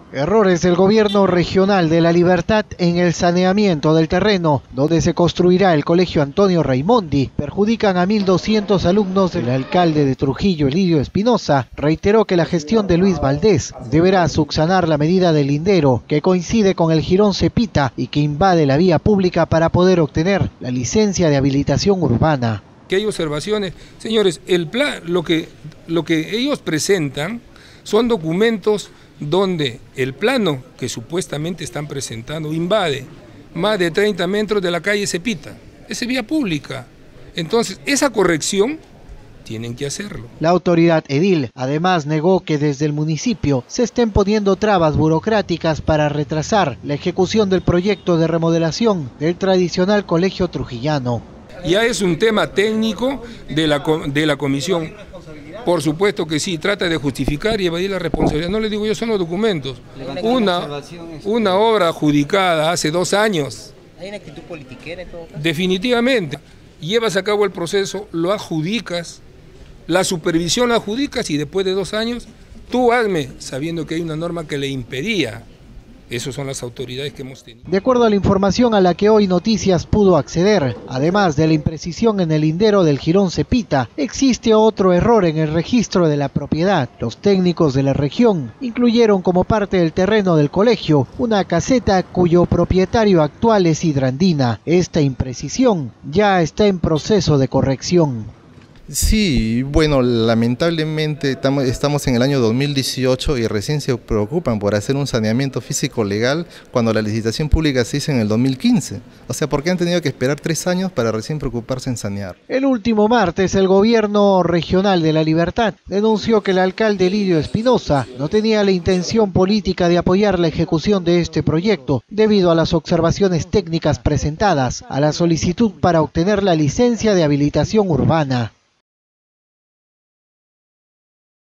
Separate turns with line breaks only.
Errores del gobierno regional de La Libertad en el saneamiento del terreno donde se construirá el colegio Antonio Raimondi perjudican a 1.200 alumnos. El alcalde de Trujillo, Elidio Espinosa, reiteró que la gestión de Luis Valdés deberá subsanar la medida del lindero que coincide con el jirón Cepita y que invade la vía pública para poder obtener la licencia de habilitación urbana.
Que hay observaciones, señores, el plan, lo que ellos presentan son documentos donde el plano que supuestamente están presentando invade más de 30 metros de la calle Cepita. Es vía pública. Entonces, esa corrección tienen que hacerlo.
La autoridad edil además negó que desde el municipio se estén poniendo trabas burocráticas para retrasar la ejecución del proyecto de remodelación del tradicional colegio trujillano.
Ya es un tema técnico de la comisión. Por supuesto que sí, trata de justificar y evadir la responsabilidad. No les digo yo, son los documentos. Una obra adjudicada hace 2 años.
¿Hay una actitud politiquera en todo caso?
Definitivamente. Llevas a cabo el proceso, lo adjudicas, la supervisión la adjudicas y después de 2 años, tú hazme, sabiendo que hay una norma que le impedía. Esas son las autoridades que hemos tenido.
De acuerdo a la información a la que Hoy Noticias pudo acceder, además de la imprecisión en el lindero del jirón Cepita, existe otro error en el registro de la propiedad. Los técnicos de la región incluyeron como parte del terreno del colegio una caseta cuyo propietario actual es Hidrandina. Esta imprecisión ya está en proceso de corrección.
Sí, bueno, lamentablemente estamos en el año 2018 y recién se preocupan por hacer un saneamiento físico legal cuando la licitación pública se hizo en el 2015. O sea, ¿por qué han tenido que esperar 3 años para recién preocuparse en sanear?
El último martes, el gobierno regional de La Libertad denunció que el alcalde Elidio Espinosa no tenía la intención política de apoyar la ejecución de este proyecto debido a las observaciones técnicas presentadas a la solicitud para obtener la licencia de habilitación urbana.